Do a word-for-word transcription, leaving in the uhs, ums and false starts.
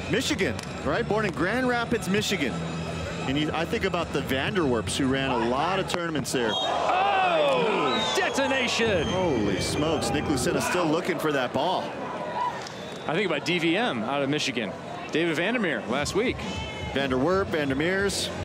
Michigan, right? Born in Grand Rapids, Michigan. And you, I think about the Vanderwerps, who ran a lot of tournaments there. Oh! Detonation! Holy smokes, Nick Lucena still looking for that ball. I think about D V M out of Michigan. David Vandermeer last week. Vanderwerp, Vandermeers.